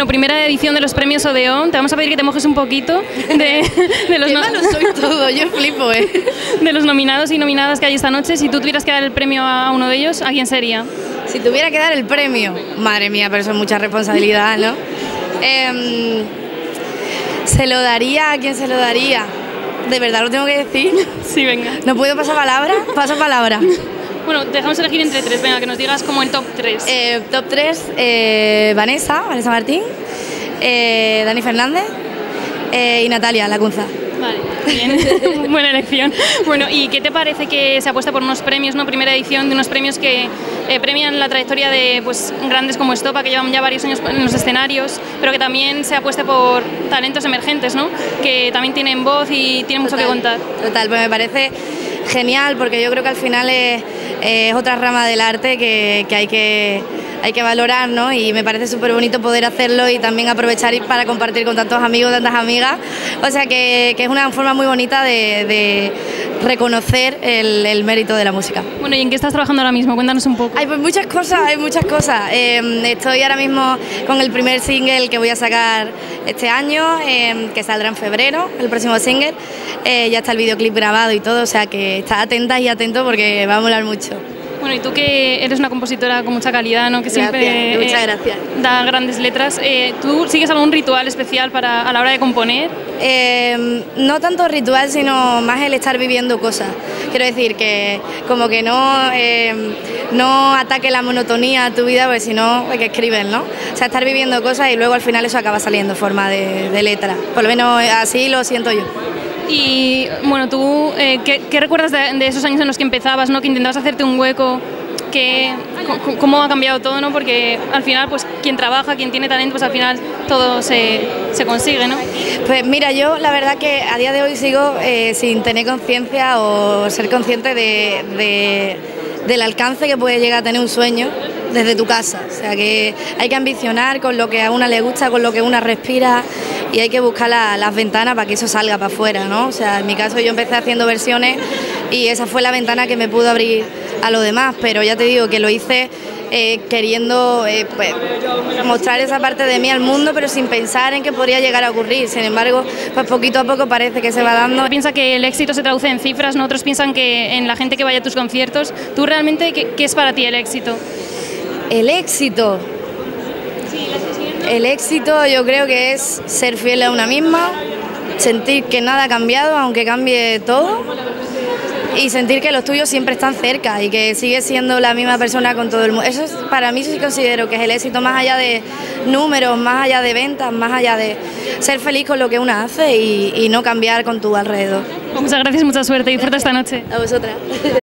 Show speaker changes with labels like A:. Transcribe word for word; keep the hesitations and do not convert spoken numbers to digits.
A: primera edición de los premios Odeón. Te vamos a pedir que te mojes un poquito de, de, los,
B: Qué
A: no,
B: malo soy todo, yo flipo, ¿eh?
A: de los nominados y nominadas que hay esta noche. Si tú tuvieras que dar el premio a uno de ellos, ¿a quién sería?
B: Si tuviera que dar el premio, madre mía, pero eso es mucha responsabilidad, ¿no? Eh, se lo daría, ¿a quién se lo daría? ¿De verdad lo tengo que decir?
A: Sí, venga.
B: ¿No puedo pasar palabra? Paso palabra.
A: Bueno, te dejamos elegir entre tres, venga, que nos digas como el top tres.
B: Eh, top tres, eh, Vanessa, Vanessa Martín, eh, Dani Fernández eh, y Natalia Lacunza.
A: Vale, bien, buena elección. Bueno, ¿y qué te parece que se apuesta por unos premios, no? Primera edición de unos premios que eh, premian la trayectoria de pues, grandes como Estopa, que llevan ya varios años en los escenarios, pero que también se apueste por talentos emergentes, ¿no? Que también tienen voz y tienen mucho
B: Total,
A: que contar.
B: Total, pues me parece genial porque yo creo que al final es, es otra rama del arte que, que hay que... hay que valorar, ¿no? Y me parece súper bonito poder hacerlo y también aprovechar para compartir con tantos amigos, tantas amigas. O sea que, que es una forma muy bonita de, de reconocer el, el mérito de la música.
A: Bueno, ¿y en qué estás trabajando ahora mismo? Cuéntanos un poco.
B: Hay pues muchas cosas, hay muchas cosas. Eh, estoy ahora mismo con el primer single que voy a sacar este año, eh, que saldrá en febrero, el próximo single. Eh, ya está el videoclip grabado y todo, o sea que estad atentas y atentos porque va a molar mucho.
A: Bueno, y tú que eres una compositora con mucha calidad, ¿no? Que
B: Gracias,
A: siempre
B: muchas
A: eh,
B: gracias.
A: da grandes letras. Eh, ¿Tú sigues algún ritual especial para a la hora de componer?
B: Eh, no tanto ritual, sino más el estar viviendo cosas. Quiero decir que como que no, eh, no ataque la monotonía a tu vida, pues si no, hay que escribir, ¿no? O sea, estar viviendo cosas y luego al final eso acaba saliendo en forma de, de letra. Por lo menos así lo siento yo.
A: Y bueno, tú, eh, ¿qué, qué recuerdas de, de esos años en los que empezabas, ¿no? Que intentabas hacerte un hueco? Que, ¿Cómo ha cambiado todo, no? Porque al final, pues quien trabaja, quien tiene talento, pues al final todo se, se consigue, ¿no?
B: Pues mira, yo la verdad que a día de hoy sigo eh, sin tener conciencia o ser consciente de, de, del alcance que puede llegar a tener un sueño desde tu casa. O sea que hay que ambicionar con lo que a una le gusta, con lo que una respira y hay que buscar la, las ventanas para que eso salga para afuera, ¿no? O sea, en mi caso yo empecé haciendo versiones y esa fue la ventana que me pudo abrir a lo demás, pero ya te digo que lo hice eh, queriendo eh, pues, mostrar esa parte de mí al mundo, pero sin pensar en que podría llegar a ocurrir. Sin embargo, pues poquito a poco parece que se va dando.
A: Piensa que el éxito se traduce en cifras, ¿no? Otros piensan que en la gente que vaya a tus conciertos. ¿Tú realmente qué, qué es para ti el éxito?
B: El éxito. El éxito yo creo que es ser fiel a una misma, sentir que nada ha cambiado, aunque cambie todo, y sentir que los tuyos siempre están cerca y que sigues siendo la misma persona con todo el mundo. Eso es, para mí sí considero que es el éxito, más allá de números, más allá de ventas, más allá de ser feliz con lo que una hace y, y no cambiar con tu alrededor.
A: Muchas gracias, mucha suerte y disfruta esta noche.
B: A vosotras.